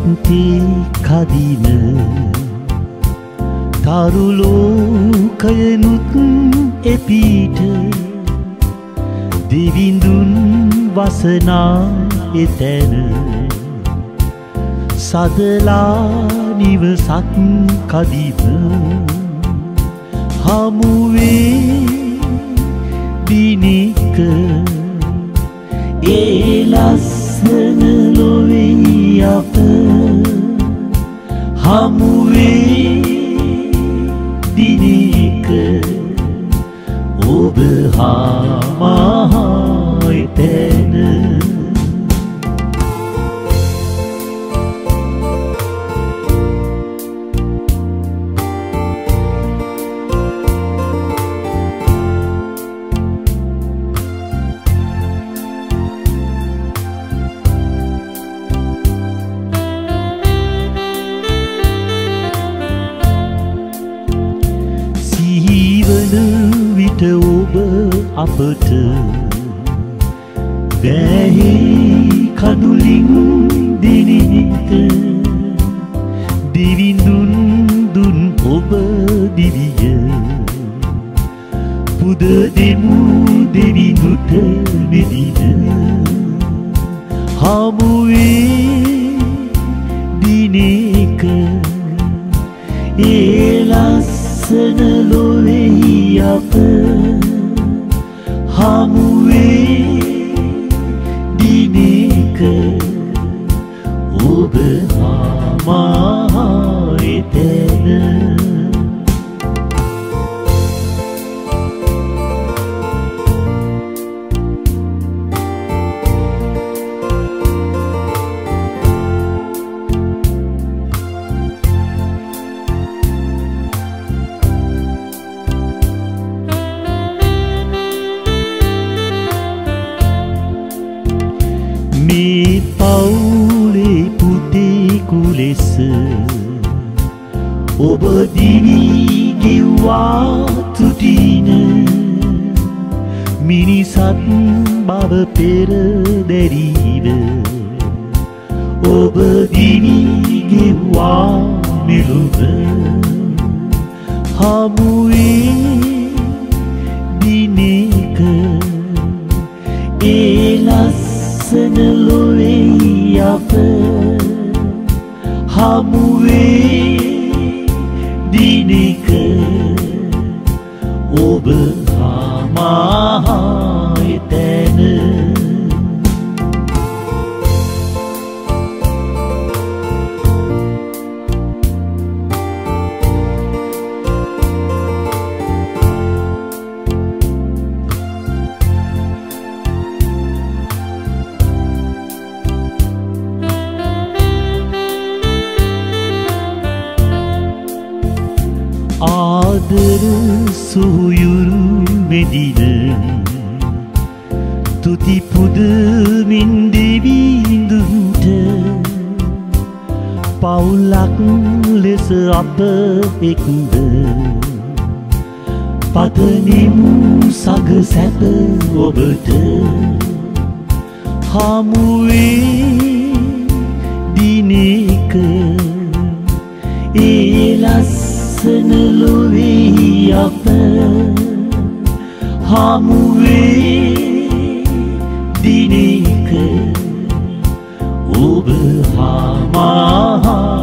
සත්තේ කදින තරුලෝකයනුත් එපීට දෙවිඳුන් වසනා එතැන සදලා නිවසක් කදිම හමුවේ දිනක ඒ ලස්සන ලොවේ අප හමුවේ දිනක ඔබ හා මා එතැන විට ඔබ අපට වැහි කඳුලින් දිනිත දිවිඳුන් දුන් ඔබ දිවිය පුද දෙමු දෙවිඳුට මෙදින හමුවේ දිනක ඒ ලස්සන ලොවේ අප හමුවේ දිනක ඔබ හා මා එතැන මේ පවුලේ පුතෙකු ලෙස ඔබ දිවි ගෙව්වා තුටින මිනිසත් බව පෙරදැරීව ඔබ දිවි ගෙව්වා මෙලොව හමුවේ දිනක ඒ ලස්සන ලොවේ අප හමුවේ දිනක ඔබ හා මා එතැන ආදර සුයුරු මෙදින තුති පුදමින් දෙවිඳුන්ට පවුලක් ලෙස අප එක්ව පතනිමු සග සැප ඔබට හමුවේ දිනක ඒ ලස්සන ලොවේ අප හමුවේ දිනක ඔබ හා මා